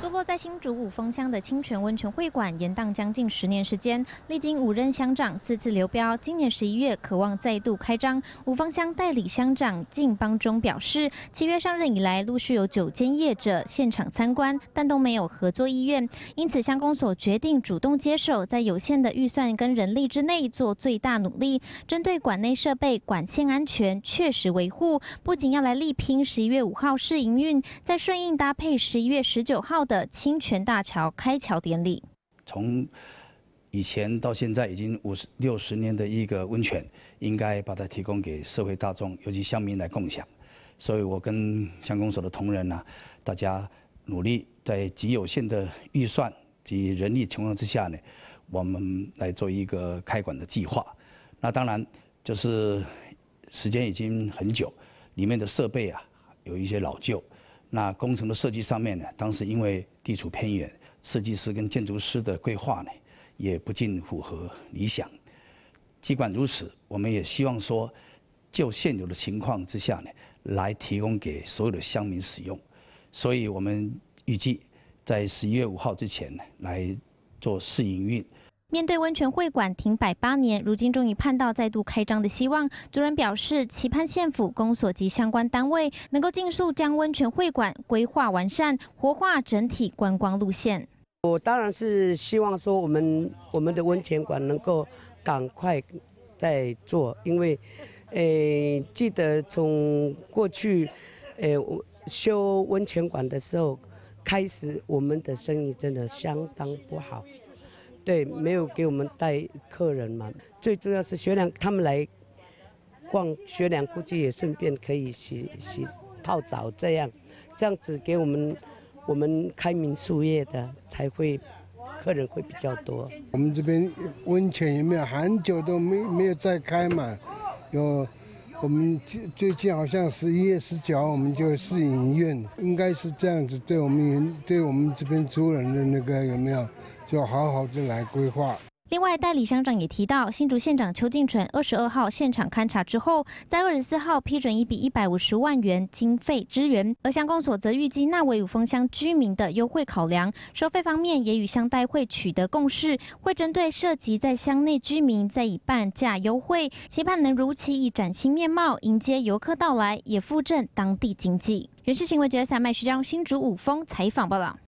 落在新竹五峰乡的清泉温泉会馆延宕将近10年时间，历经5任乡长4次流标，今年11月渴望再度开张。五峰乡代理乡长靳邦中表示，7月上任以来，陆续有9间业者现场参观，但都没有合作意愿，因此乡公所决定主动接手，在有限的预算跟人力之内做最大努力，针对馆内设备管线安全确实维护，不仅要来力拼11月5号试营运，再顺应搭配11月19号的清泉大桥开桥典礼。 从以前到现在已经60年的一个温泉，应该把它提供给社会大众，尤其乡民来共享。所以我跟乡公所的同仁呢，大家努力在极有限的预算及人力情况之下呢，我们来做一个开馆的计划。那当然就是时间已经很久，里面的设备啊有一些老旧。那工程的设计上面呢，当时因为地处偏远，设计师跟建筑师的规划呢，也不尽符合理想。尽管如此，我们也希望说，就现有的情况之下呢，来提供给所有的乡民使用。所以我们预计在11月5号之前呢，来做试营运。 面对温泉会馆停摆8年，如今终于盼到再度开张的希望。族人表示，期盼县府、公所及相关单位能够尽速将温泉会馆规划完善，活化整体观光路线。 我当然是希望说，我们的温泉馆能够赶快再做，因为，记得从过去，修温泉馆的时候开始，我们的生意真的相当不好。对，没有给我们带客人嘛。最重要是学良他们来逛学良，估计也顺便可以洗泡澡，这样子给我们开民宿业的才会客人会比较多。 我们这边温泉也没有很久都没有再开嘛，我们最近好像11月19号我们就试营运，应该是这样子，对我们这边族人的那个有没有？就好好的来规划。 另外，代理乡长也提到，新竹县长邱进纯22号现场勘查之后，在24号批准1笔150万元经费支援，而乡公所则预计纳为五峰乡居民的优惠考量，收费方面也与乡代会取得共识，会针对涉及在乡内居民再以半价优惠，期盼能如期以崭新面貌迎接游客到来，也扶振当地经济。原视新闻觉得麦徐江新竹五峰采访报道。